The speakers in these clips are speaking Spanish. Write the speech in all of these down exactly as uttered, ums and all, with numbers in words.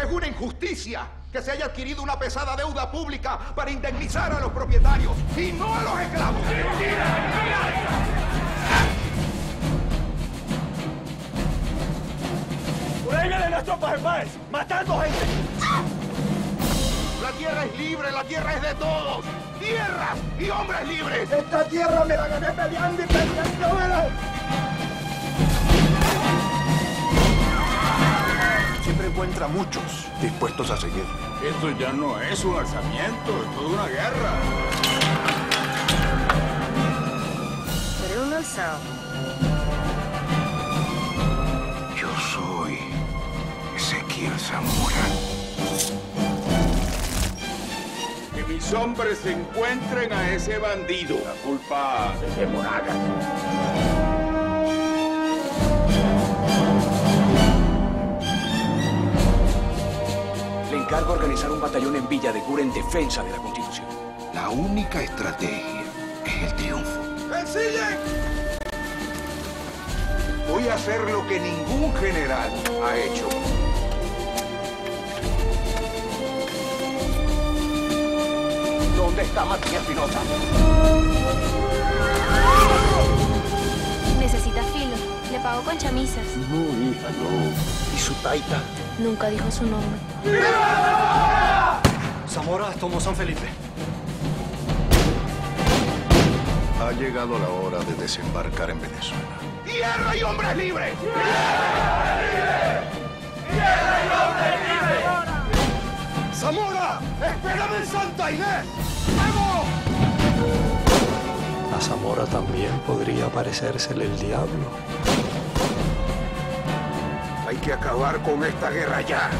Es una injusticia que se haya adquirido una pesada deuda pública para indemnizar a los propietarios y no a los esclavos. ¡Por ahí vienen las tropas del país, matando gente! La tierra es libre, la tierra es de todos. ¡Tierras y hombres libres! ¡Esta tierra me la gané peleando y peleándomela! Siempre encuentra muchos dispuestos a seguir. Esto ya no es un alzamiento, esto es una guerra. Pero un alzado. Yo soy Ezequiel Zamora. Que mis hombres encuentren a ese bandido. La culpa es de Moraga. Le encargo organizar un batallón en Villa de Cura en defensa de la Constitución. La única estrategia es el triunfo. ¡Ensillen! Voy a hacer lo que ningún general ha hecho. ¿Dónde está Matías Espinosa? Necesita filo. Le pago con chamisas. No, hija, no. ¿Y su taita? Nunca dijo su nombre. Zamora tomó San Felipe. Ha llegado la hora de desembarcar en Venezuela. ¡Tierra y hombres libres! ¡Zamora! ¡Espérame en Santa Inés! ¡Vamos! A Zamora también podría parecérsele el diablo. Hay que acabar con esta guerra ya.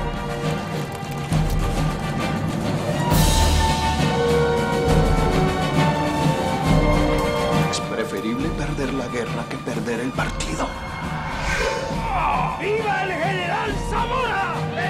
Es preferible perder la guerra que perder el partido. ¡Viva el general Zamora!